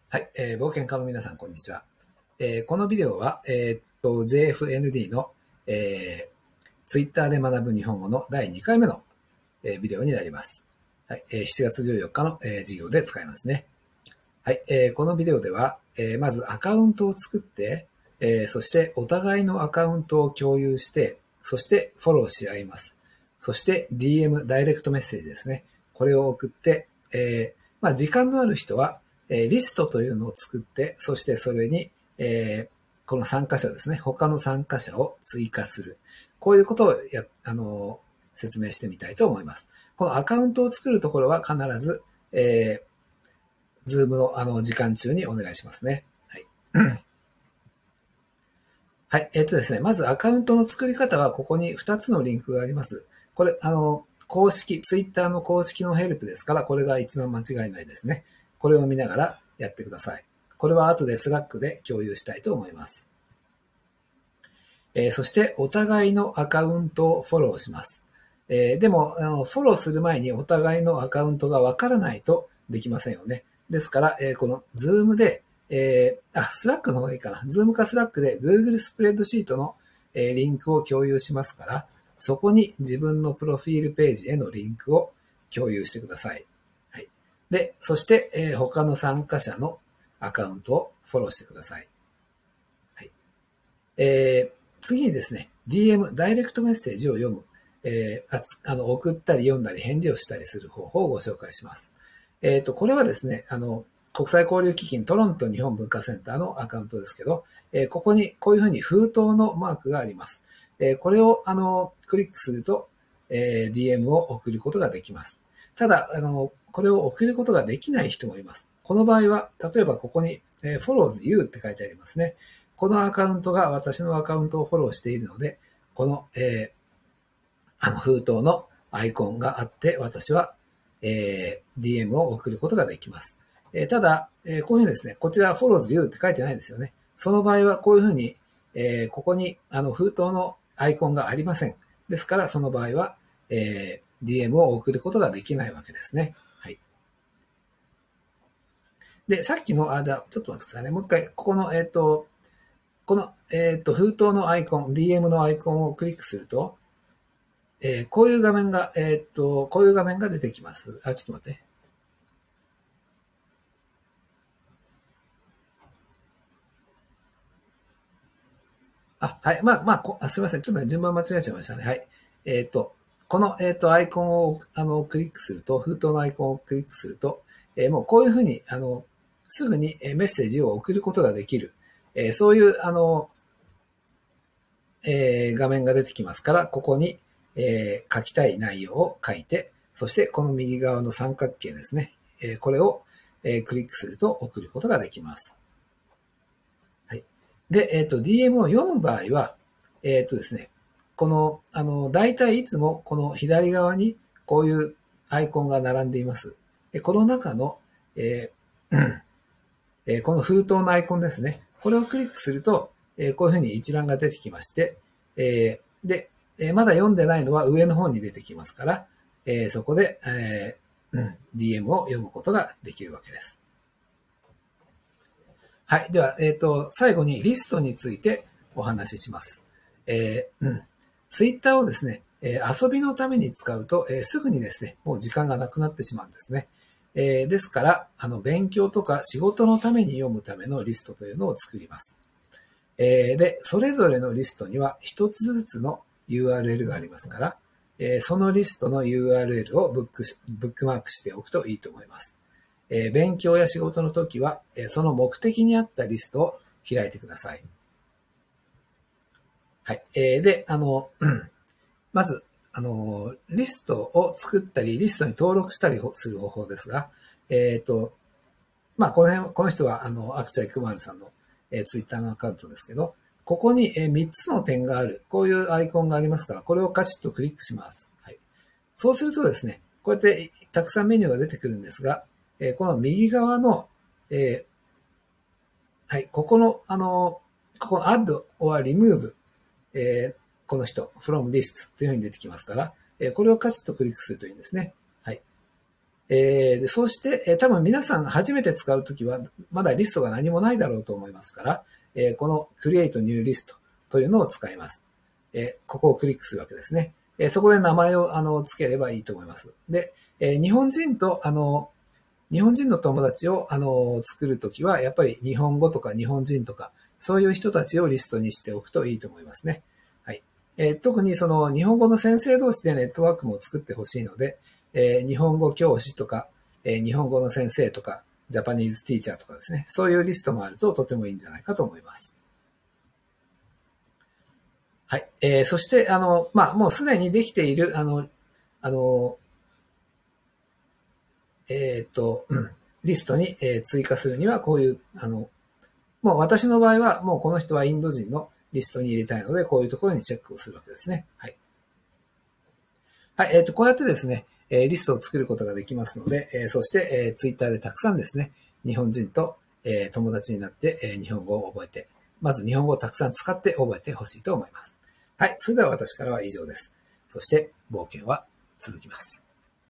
はい、冒険家の皆さん、こんにちは。このビデオは、JFND の、Twitter で学ぶ日本語の第2回目の、ビデオになります。はい、7月14日の、授業で使いますね。はい、このビデオでは、まずアカウントを作って、そしてお互いのアカウントを共有して、そしてフォローし合います。そして DM、ダイレクトメッセージですね。これを送って、時間のある人は、リストというのを作って、そしてそれに、この参加者ですね、他の参加者を追加する。こういうことを説明してみたいと思います。このアカウントを作るところは必ず、ズームの時間中にお願いしますね。はい。はい。ですね、まずアカウントの作り方はここに2つのリンクがあります。これ、公式、Twitter の公式のヘルプですから、これが一番間違いないですね。これを見ながらやってください。これは後でスラックで共有したいと思います。そしてお互いのアカウントをフォローします。でもフォローする前にお互いのアカウントがわからないとできませんよね。ですから、この Zoom で、スラックの方がいいかな。Zoom かスラックで Google スプレッドシートのリンクを共有しますから、そこに自分のプロフィールページへのリンクを共有してください。はい。で、そして、他の参加者のアカウントをフォローしてください。はい。次にですね、DM、ダイレクトメッセージを読む。送ったり読んだり返事をしたりする方法をご紹介します。これはですね、国際交流基金トロント日本文化センターのアカウントですけど、ここにこういうふうに封筒のマークがあります。これをクリックすると、DM を送ることができます。ただ、これを送ることができない人もいます。この場合は、例えばここに、follows you って書いてありますね。このアカウントが私のアカウントをフォローしているので、この、封筒のアイコンがあって、私は、DM を送ることができます。ただ、こういうふうにですね、こちら follows you って書いてないですよね。その場合はこういうふうに、ここに封筒のアイコンがありません。ですから、その場合は、DM を送ることができないわけですね。はい。で、さっきの、じゃあ、ちょっと待ってくださいね。もう一回、ここの、この、封筒のアイコン、DM のアイコンをクリックすると、こういう画面が、こういう画面が出てきます。ちょっと待って。はい。すいません。ちょっとね、順番間違えちゃいましたね。はい。この、アイコンを、クリックすると、封筒のアイコンをクリックすると、もうこういうふうに、すぐにメッセージを送ることができる。そういう、画面が出てきますから、ここに、書きたい内容を書いて、そしてこの右側の三角形ですね。これを、クリックすると送ることができます。はい。で、DM を読む場合は、ですね、この、大体いつもこの左側にこういうアイコンが並んでいます。でこの中の、この封筒のアイコンですね。これをクリックすると、こういうふうに一覧が出てきまして、で、まだ読んでないのは上の方に出てきますから、そこで、DM を読むことができるわけです。はい。では、最後にリストについてお話しします。ツイッターをですね、遊びのために使うと、すぐにですね、もう時間がなくなってしまうんですね。ですから、勉強とか仕事のために読むためのリストというのを作ります。で、それぞれのリストには一つずつの URL がありますから、そのリストの URL をブックマークしておくといいと思います。勉強や仕事の時は、その目的に合ったリストを開いてください。はい。で、まず、リストを作ったり、リストに登録したりする方法ですが、この人は、アクチャイクマールさんの、ツイッターのアカウントですけど、ここに、3つの点がある、こういうアイコンがありますから、これをカチッとクリックします。はい。そうするとですね、こうやってたくさんメニューが出てくるんですが、この右側の、はい、ここのadd or remove、この人、from list というふうに出てきますから、これをカチッとクリックするといいんですね。はい。 でそうして、多分皆さん初めて使うときは、まだリストが何もないだろうと思いますから、この Create New List というのを使います。ここをクリックするわけですね。そこで名前を付ければいいと思います。で、日本人の友達を作るときは、やっぱり日本語とか日本人とか、そういう人たちをリストにしておくといいと思いますね。はい。特にその日本語の先生同士でネットワークも作ってほしいので、日本語教師とか、日本語の先生とか、ジャパニーズティーチャーとかですね、そういうリストもあるととてもいいんじゃないかと思います。はい。そして、もうすでにできている、リストに追加するには、こういう、もう私の場合は、もうこの人はインド人のリストに入れたいので、こういうところにチェックをするわけですね。はい。はい。こうやってですね、リストを作ることができますので、そして、ツイッターでたくさんですね、日本人と、友達になって、日本語を覚えて、まず日本語をたくさん使って覚えてほしいと思います。はい。それでは私からは以上です。そして、冒険は続きます。